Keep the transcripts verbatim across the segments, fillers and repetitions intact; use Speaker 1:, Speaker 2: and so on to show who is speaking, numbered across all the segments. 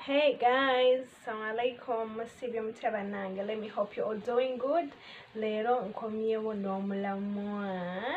Speaker 1: Hey guys, assalamu alaikum, musibye mutaba nange. Let me hope you're all doing good. Lero nkomyewo n'omulamwa.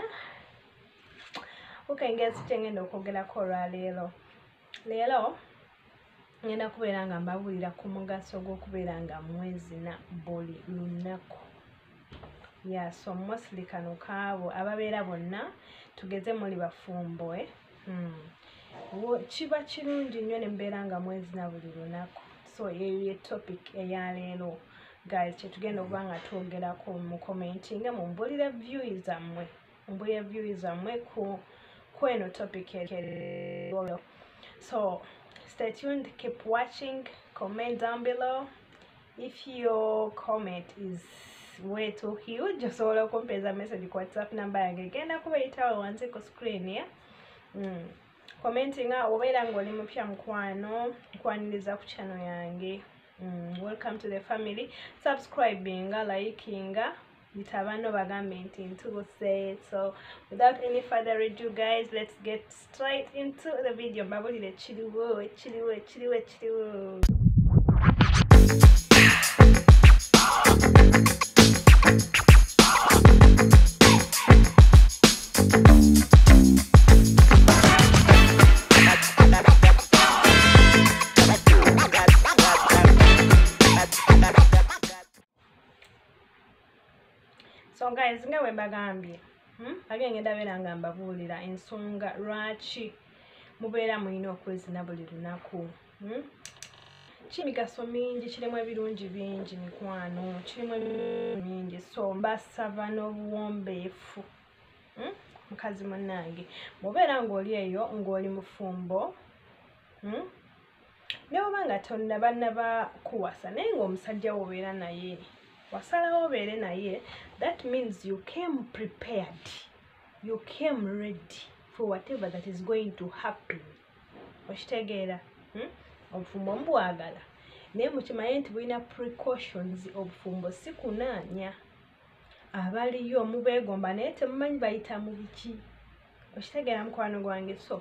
Speaker 1: Okay, ngezi kyengenda okwogerako olwaleero. Leero ngenda kubeera nga mbabuulira ku mugaso gw'okubeera nga mwezina buli lunaku. Yeah, so mostly kano kaabo ababeera bonna tugeze muli bafumbo eh. Hmm. Kiba kirungi nnyo ne mbeera nga mwezina buli lunaku. So eyo ye topic eya leero guys, kyetugenda okuba nga twogerako mu commenting mumbulire views zammwe mumbulire views zammwe ku kweno topic eyo. So stay tuned, keep watching, comment down below. If your comment is way too huge, osobola okumpeeza message ku WhatsApp number yange genda kubayitawo wansi ku screen ya. Mm. Commenting obeera ng'oli mupya mukwano nkwaniriza ku channel yange. Mm, welcome to the family. Subscribing, liking, bitabano bagambe nti ntuuse. So without any further ado guys, let's get straight into the video. Mbabulire kiriwo kiriwo kiriwo kiriwo. So guys, nga we mbagambye hmm? Agenge ndabeera nga mbabuulira ensonga lwaki mubeera mulina okwezina buli lunaku. hmm? Kimigaso mingi, kirimu ebirungi bingi mikwano, kirimu ebirungi bingi. So mbasaba n'obuwombeefu hmm? mukazi munnange mubeera ng'oli eyo ng'oli mufumbo hmm? ne bwoba nga tonnaba naba kuwasa naye ng'omusajja wobeera naye wasalawo obeere naye, that means you came prepared, you came ready for whatever that is going to happen. Okitegeera hmm? Obufumbo mbwagala naye mukimanyi nti bulina precautions. Obufumbo si kunaanya, abaliyo mubeegomba naye temumanyi bayita mu biki. Okitegeera mukwano gwange. So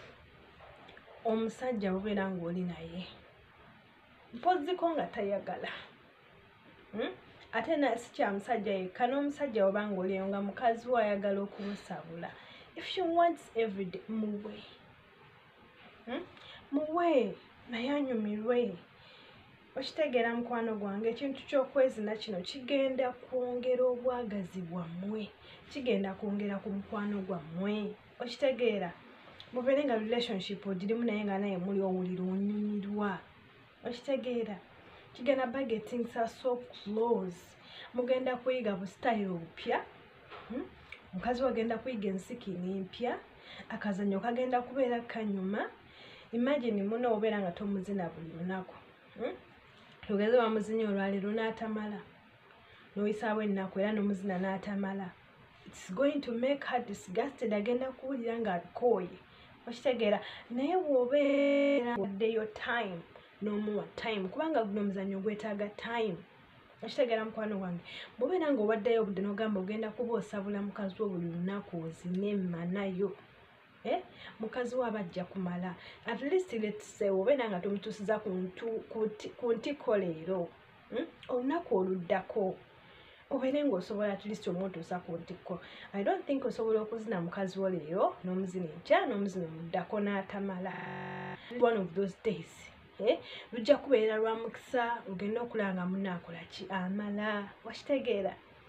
Speaker 1: omusajja bubeera ng'oli naye mpoziko nga tayagala hmm? Ate na si kya musajja yekka, n'omusajja oba ng'olieyo nga mukazi we ayagala okumusabula. If she wants every day, muwe hmm? muwe naye anyumirwe. Okitegeera mukwano gwange, ekintu ky'okwezina kino kigenda kwongera obwagazi bwammwe, kigenda kwongera ku mukwano gwammwe. Okitegeera mubeere nga relationship ogirimu naye nga naye muli owulira onyumirwa. Okitegeera kigenda ba getting so close. Mugenda kuyiga busitayiro bupya hmm? Mukazi wagenda kuyiga ensikini mpya, akazanyo kagenda kubeera kanyuma. Imagine muno obeera nga tomuzina buli lunaku hmm? Tugeze bamuzinya olwaleero n'atamala, n'oyisaawo ennaku era n'omuzina n'atamala. It's going to make her disgusted. Agenda kuwulira nga akooye. Okitegeera naye bw'obeera waddeyo time n'omuwa time, kubanga guno omuzannyo gwetaaga time. Okitegeera mukwano gwange, bw'obeera nga owaddeyo obudde n'ogamba ogenda kuba osabula mukazi wo buli lunaku ozine mmanayo eh? Mukazi we aba ajja kumala. At least let's say obeera nga tomutuusiza ku ntiko leero hmm? Olunaku oluddako obeere ng'osobola at least omutuusa ku ntiko. I don't think osobola okuzina mukazi wo leero n'omuzina enkya n'omuzina omuddako n'atamala. One of those days eh lujja kubeera lwa mukisa, ogenda okulanga munaakola ki amala. Wakitegeera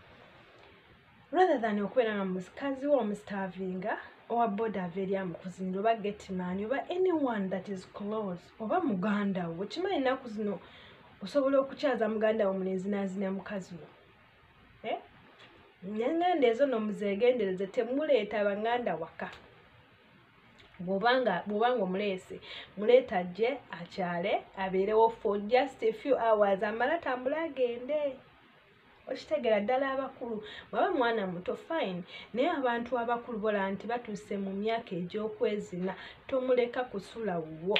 Speaker 1: rather than okubeera nga mukazi wo omustarvinga owa boda ava eri amukuzinira oba getman oba anyone that is close oba muganda wo. Kimanyi ennaku zino osobola okukyaza muganda wo mulenzi n'azina mukazi wo eh? Enganda ezo nomuzeegendereze, temuleeta banganda waka. Bw'obanga bw'obanga omuleese muleeta gye akyale abeerewo for just a few hours amala tambula agende. Okitegeera ddala abakulu bwaba mwana muto fine, naye abantu abakulu bola nti batuuse mu myaka egy'okwezina tomuleka kusula wuwo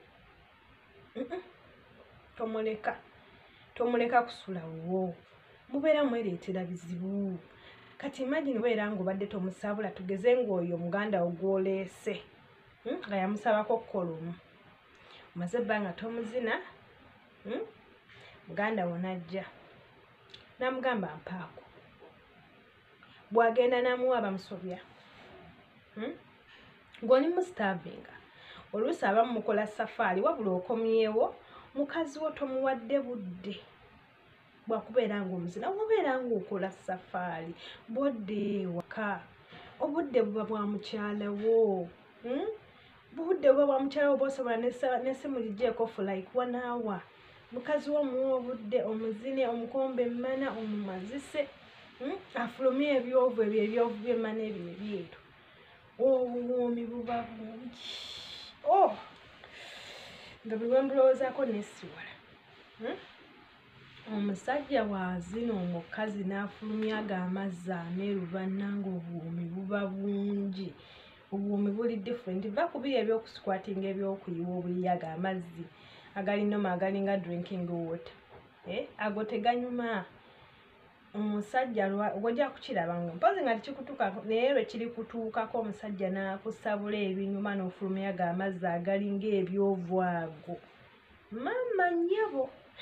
Speaker 1: mm -mm. tomuleka tomuleka kusula wuwo, mubeera mwereetera bizibu. Kati imagine obeera ng'obadde tomusabula, tugeze ng'oyo muganda wo gw'oleese nga yamusabako kolomu maze ebbanga tomuzina hmm? muganda wo najja namugamba mpaako bwagenda namuwa bamusobya hmm? ng'oli mustavinga oluusi abamu mukola safaari wabula okomyewo mukazi wo tomuwadde budde bwakubeera ng'omuzina wabeera ng'okola safaari bwodde waka obudde buba bwa mukyalawo hmm? budde buba bwa mukyalawo bwosobola n'essimu ligyeko for like one hour mukazi wo muwa obudde omuzine omukombe emmana omumazise hmm? afulumye ebyovu ebyo ebyovu byemmana ebyo ebyeru obuwoomi buba bungi oh nga bwe mbulowoozaako nesiwala hmm? omusajja wazina omukazi n'afulumyaga amazzi ameeru bannanga obuwoomi buba bungi obuwoomi buli different va kubiri ebyokusikwatinga ebyokuyiwa obuyiyaga amazzi agalinoma agalinga drinking water eh? ago teganyuma omusajja ojja kukiraba nga mpozi nga tekikutuukako naye lwe kiri kutuukako omusajja n'akusabula ebinyuma n'ofulumyaga amazzi agalinga ebyovu ago mama nnyabo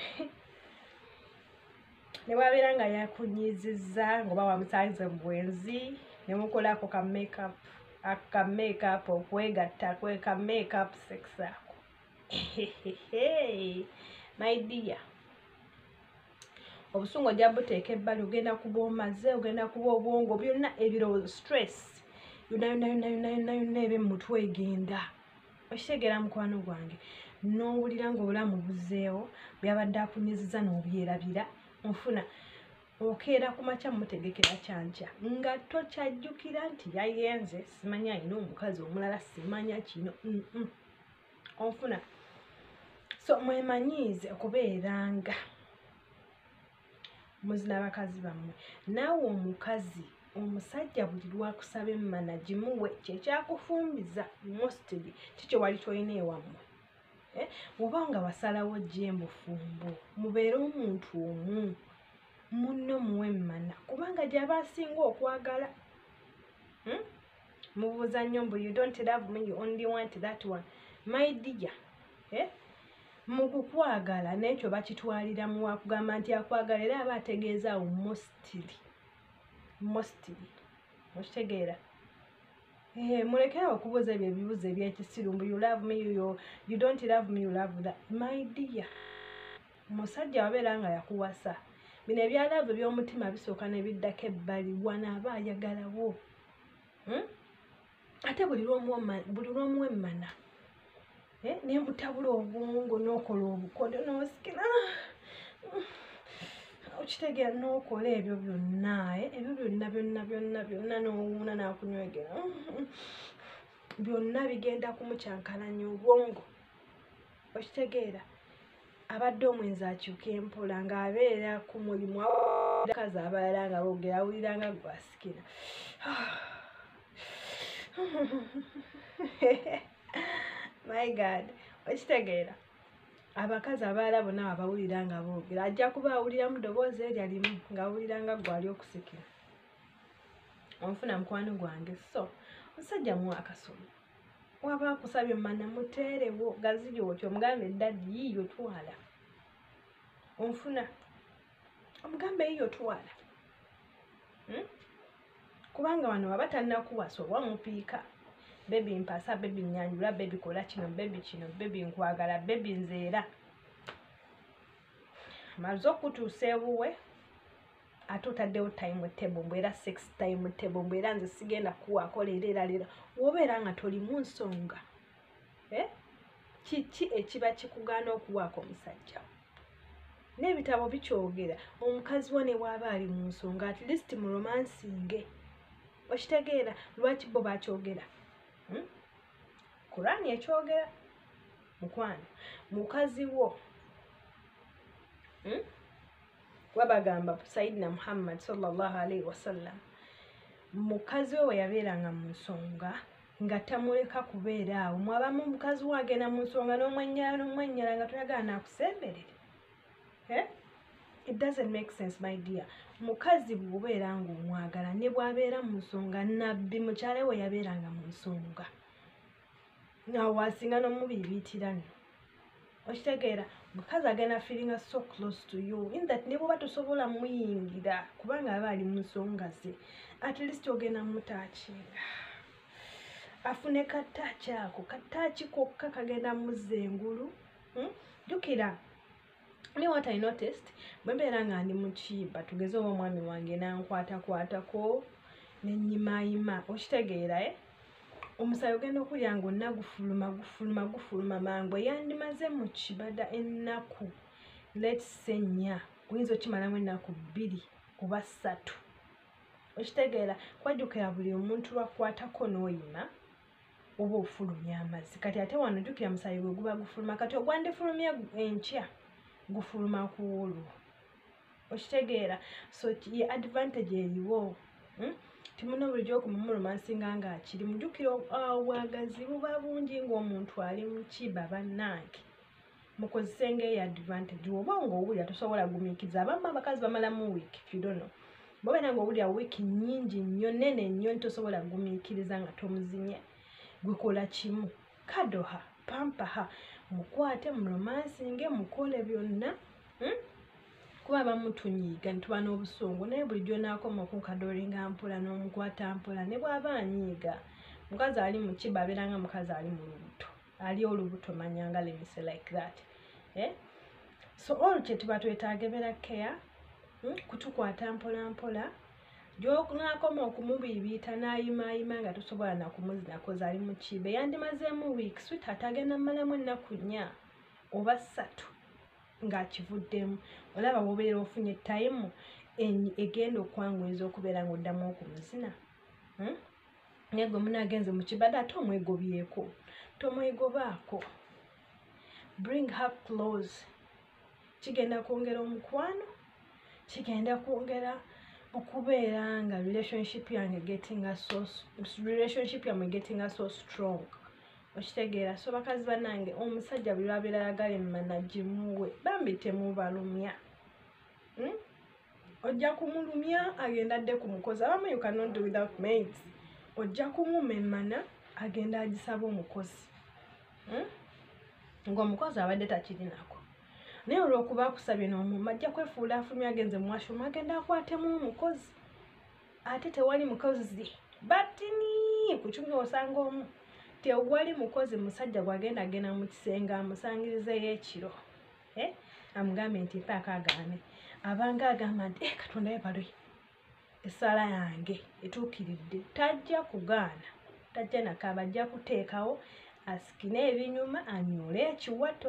Speaker 1: ne wabeera nga yakunyizizza ng'oba wamusanze mu bwenzi ne mukolako ka makeup aka makeup okwegatta kwe ka makeup sex ako my dear obusungu ojja buteeka ebbali ogenda kuba omaze ogenda kuba obwongo byonna ebirowoozo stress yonna yonna yonna yonna yonna yonna ebe mu mutwe egenda okitegeera mukwano gwange n'owulira ng'obulamu buzeewo byabadde akunyizizza n'obyerabira onfuna okeera ku makya mutegekera kyankya nga tokyajjukira nti yayenze simanya alina omukazi omulala simanya kino mm -mm. onfuna so mwemanyiize okubeeranga muzina bakazi bammwe naawe omukazi omusajja buli lwakusaba emmana gimuwe kyekyakufumbiza mostly kikyo wali tolina ewammwe eh? oba nga wasalawo gyembufumbo mubeere omuntu omu munno muwe emmana kubanga gyaba asinga okwagala hmm? mubuuza nnyo mbu you don't love me, you only want that one. My dear eh? mukukwagala n'ekyo bakitwalira mu wakugamba nti akwagala era aba ategeeza awo mostly mostly okitegeera eh, mulekera okubuuza ebyo ebibuuzo ebyekisirumbu you love me, you, you don't love me, you love that. My dear musajja wabeera nga yakuwasa bino ebyalaavu by'omutima bisooka ne biddako ebbali wana aba ayagalawo hmm? ate buli lw'omuwa emmana eh? nemutabula obwongo n'okola obukodo n'osikira okitegeera n'okola ebyo byonna eh? ebyo byonna byonna byonna byonna n'owuuna n'akunywegera byonna bigenda kumukyankalanya obwongo okitegeera abadde omwenzi akyuka empola ng'abeera ku mulimu akazi abalala nga boogera awulira nga gwasikira my god okitegeera abakazi abalala bonna abawulira nga boogera ajja kuba awulira mu ddoboozi erya limu ng'awulira nga gwali okusikira onfuna mukwano gwange so omusajja muwa akasomo waba akusabye emmana muteerewo gaziri otyo omugambe eddaddi yiiyo twala onfuna omugambe yiiyo twala hmm? kubanga wano waba talinakuwasa oba mupiika bebi mpasa bebi nyanjula bebi kola kino bebi kino bebi nkwagala bebi nzeera amaze okutuusa ewuwe ate otaddewo time table mbwera six time table mbwera nze sigenda kuwaako leero era leero wobeera nga tolimu nsonga eh? kiki ekiba kikugaana okuwaako omusajja n'ebitabo bikyogera omukazi wo ne bw'aba ali mu nsonga at least mu romansinge okitegeera lwaki bo bakyogera hmm? Kurani ekyogera mukwano mukazi wo hmm? wabagamba Sayyidina Muhammad sallallahu alaihi wasallam mukazi we yabeeranga mu nsonga nga tamuleka kubeera awo mwabamu mukazi we agenda mu nsonga n'omwennyala n'omwennyala nga toyagala nakusemberere eh? It doesn't make sense my dear. Mukazi bw'obeera ng'omwagala ne bw'abeera mu nsonga nabbi mukyala we yabeeranga mu nsonga nga wasinga n'omubiibiitira nno okitegeera mukazi agenda feeling so close to you in that ne bwoba tosobola muyingira kubanga aba ali mu nsonga ze at least ogenda mutaakinga afune kataachi ako kataachi kokka kagenda muzza engulu jjukira ne what I noticed bwe mbeera nga ndi mu kiiba tugeze oba omwami wange nankwatakwatako nenyimayima okitegeera eh? Omusayi ogenda okulya nga onna gufuluma gufuluma gufuluma mangu yandimaze mu kibada ennaku let's say nnya oyinza okimalamu ennaku bbiri oba ssatu okitegeera kwajjukira buli omuntu lwakwatako n'oyima oba ofulumya amazzi kati ate wano jjukira musayi gwe guba gufuluma kati ogwandifulumya enkya gufuluma ku olwo okitegeera so ye advantage eriwo hmm? Timuna bulijjo okumumulumansinga nga akiri mujjukira obwagazi buba bungi ng'omuntu ali mu kiba bannange mukozese ng'eyo advantage oba ng'owulira tosobola gumiikiza abamu abakazi bamalamu wiiki if you don't know bobeera ng'owulira wiiki nnyingi nnyo nene nnyo tosobola gumiikiriza nga tomuzinya gwekola kimu kadoha pampaha mukwate mulumansinge mukole byonna hmm? kuba bamutunyiiga nituba n'obusungu naye bulijjo naakoma okunkadoolinga mpola n'omukwata mpola ne bw'aba anyiiga mukazi ali mu kiba abeera nga mukazi ali mu lubuto ali olubuto manyanga lemise like that eh? So all kye tuba twetaaga beera care hmm? kutukwata mpola mpola gy'onaakoma okumubiibiita n'ayimaayima nga tosobola nakumuzinako ali mu kiba yandimazeemu wiiki sweetheart agenda mmalamu ennaku nnya oba ssatu ng'akivuddemu olaba bw'obeera ofunye tayimu egenda okwanguyiriza okubeera ng'oddamu okumuzina hmm? naye gwe munaagenze mu kibada ate omwegobyeko tomwegobaako bring her close kigenda kwongera omukwano kigenda kwongera okubeera nga relationship yange getting so relationship yammwe getting so strong okitegeera so bakazi bannange omusajja buli lwabeera ayagala emmana gimuwe bambi temubalumya hmm? ojja kumulumya agenda adde ku mukozi abamu you cannot do without maids ojja kumuma emmana agenda agisaba omukozi hmm? ng'omukozi abadde takirinako naye olw'okuba akusabye n'omuma ajja kwefuula afulumya agenze mu washroom agenda akwatemu omukozi ate tewali mukozi batini ku kyumi osanga omu tewali mukozi musajja gwagenda agenda mu kisenge amusangirizeyo ekiro eh? amugambe nti mpaaka agaane abanga agamba nti eh, katonda yebalwe essaala yange etuukiridde tajja kugaana tajja nakaaba ajja kuteekawo asikine ebinyuma anyole ekiwato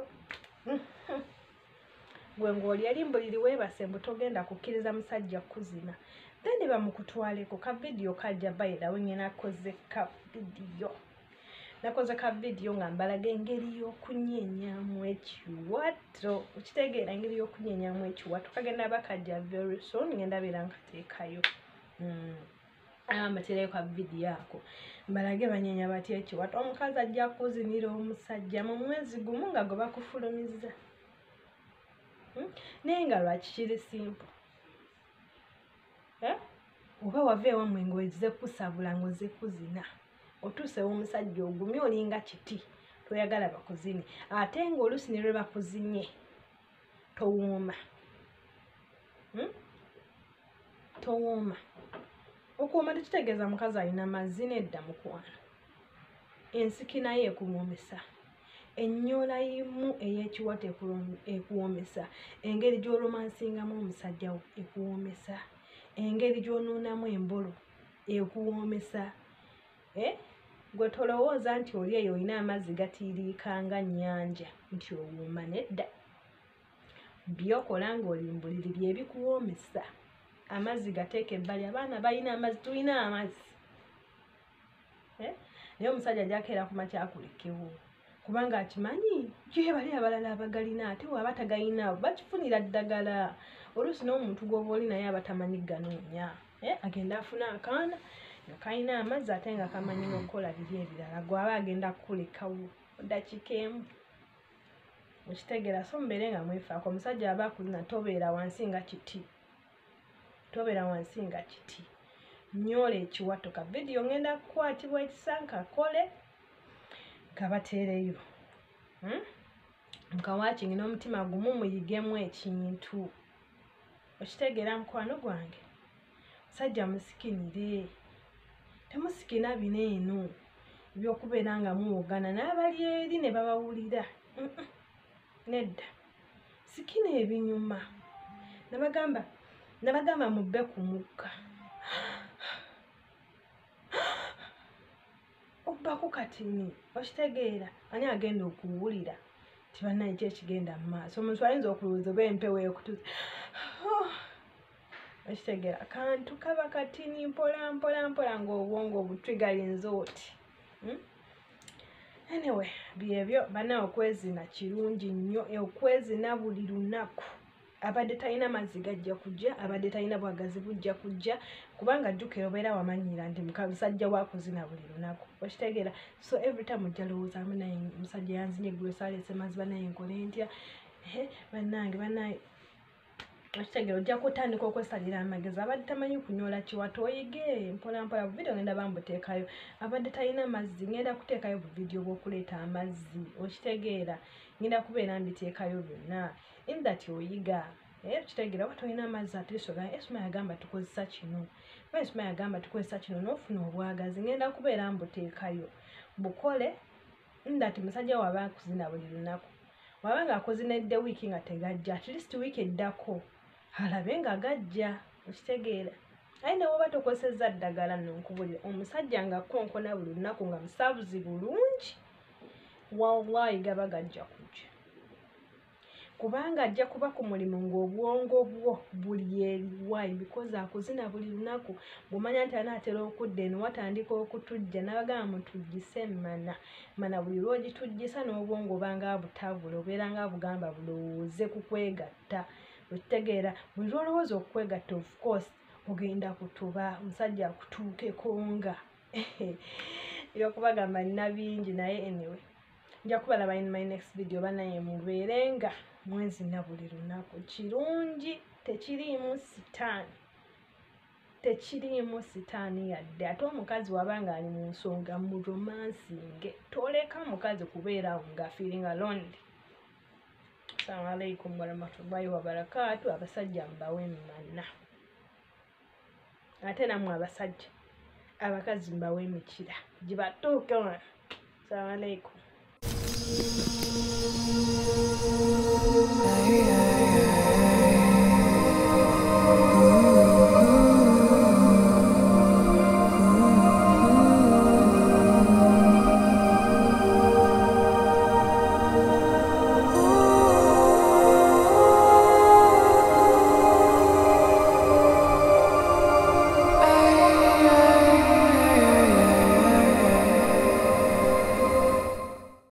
Speaker 1: gwe ng'oli erimbuliri weebase mbu togenda kukkiriza musajja kuzina then bamukutwaleko ka vidiyo kajja bayira wenye nakoze ka vidiyo nakoze ka vidiyo nga mbalaga engeri y'okunyeenyamu ekiwato okitegeera engeri y'okunyeenyamu ekiwato kagenda bakajja very soon ngenda beera nkateekayo amatereyo ka vidiyo ako mbalage banyeenya batya ekiwato omukazi ajja kuzinira omusajja mu mwezi gumu nga gwe bakufulumiza naye nga lwaki kiri simple eh? oba wava ewammwe ng'ozize kusabula ng'oze kuzina otuusewo omusajja ogumye olinga kiti toyagala bakuzini ate ng'oluusi ne lwe bakuzinye towooma hmm? towooma okuwooma tekitegeeza mukazi alina mazzi nedda mukwano ensiki naye ekuwoomesa ennyola yimu ey'ekiwato ekuwoomesa engeri gy'olomansingamu omusajja wo ekuwoomesa engeri gy'onuunamu embolo ekuwoomesa eh? gwe tolowooza nti oli eyo olina amazzi gatiiriikanga nnyanja nti owooma nedda byokola ng'olimbuliri byebikuwoomesa amazzi gateeka ebbali abaana balina amazzi tulina amazzi eh? naye omusajja ajakeera ku makyakulekewo kubanga akimanyi gye bali abalala abagalina ate waba tagalina bakifunira ddagala oluusi n'omuntu gw'oba oli naye aba tamanyi ganoonya eh? agenda afuna akaana nga kalina amazzi ate nga kamanyi n'okukola biri ebirala gwaba agenda kukulekawo ddakiika emu okitegeera so mubeere nga mwefaako omusajja aba akulina tobeera wansi nga kiti tobeera wansi nga kiti nnyola ekiwato ka vidiyo ngenda kukwatibwa ekisanka kole kabateereyo hmm? mukawakingi n'omutima gumu muyigemu ekintu okitegeera mukwano gwange musajja musikinire temusikina bino eno ebyokubeera nga muwogana n'abali eri ne babawulira nedda sikina ebinyuma nabagamba nabagamba mubbe ku mukka obbaku katini okitegeera ani agenda okuwulira tibannaye ki ekigenda mu maaso omuntu ayinza okulowooza oba empewo ekutuze okitegeera kantu kaba katini mpola mpola mpola ng'obwongo butwigalinze oti anyway byebyo bannaye okwezina kirungi nnyo okwezina buli lunaku abadde talina mazzi gajja kujja abadde talina bwagazi bujja kujja kubanga jjukira obeera wamanyira nti musajja wakuzina buli lunaku okitegeera so every time ojja lowooza naye musajja yanzinye gwe saalese mazzi bannaye nkole ntya bannange bannaye okitegeera ojja kutandika okwesalira amagezi abadde tamanyi kunyola kiwato oyige mpola mpola buvidiyo ngenda bambuteekayo abadde talina mazzi ngenda kuteekayo buvidiyo bw'okuleeta amazzi okitegeera ngenda kubeera mbiteekayo byonna in that oyiga okitegeera oba tolina amazzi atisoga esuma yagamba tukozesa kino esuma yagamba tukozesa kino n'ofuna obwagazi ngenda kubeera mbuteekayo bukole in that musajja waba akuzina buli lunaku waba nga akozinedde wiiki nga tegajja at least wiiki eddako alabe nga gajja okitegeera aye ne woba tokozesezza ddagala nonkubulira omusajja nga konkona buli lunaku nga musaabuzi bulungi wallahi gaba gajja kujja kubanga ajja kuba ku mulimu ng'obwongo bwo buli eriwayi because akuzina buli lunaku bw'omanya nti anaatera okudda eno watandika okutujja n'abagamba mutujjise mana mana buli lw'ogitujjisa n'obwongo obanga butabula obeera nga bugamba bulowooze ku kwegatta okitegeera buli lw'olowooza okukwegatta of course ogenda kutuba omusajja akutuukeko nga ebyokubagamba nina bingi naye anyway nja kubalaba in my next video bannaye mubeerenga mwezina buli lunaku kirungi tekiriimu sitaani tekiriimu sitaani yadde ate omukazi wabanga ali mu nsonga mu romansinge toleka mukazi kubeera nga feeling alone. Assalamu alaikum warahmatullahi wabarakatuh. Abasajja mbawe mmana ate namwe abasajja abakazi mbawe emikira gibatuuke. Assalamu alaikum.